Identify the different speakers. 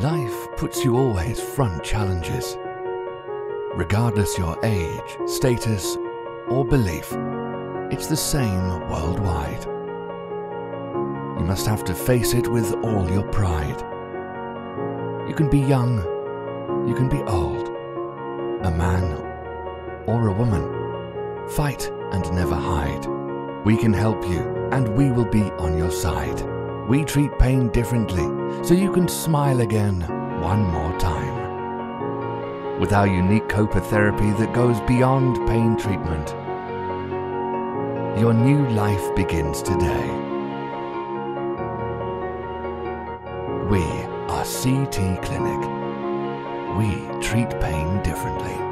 Speaker 1: Life puts you always front challenges. Regardless your age, status, or belief, it's the same worldwide. You must have to face it with all your pride. You can be young, you can be old, a man or a woman. Fight and never hide. We can help you and we will be on your side. We treat pain differently so you can smile again one more time. With our unique COPA therapy that goes beyond pain treatment, your new life begins today. We are CT Clinic. We treat pain differently.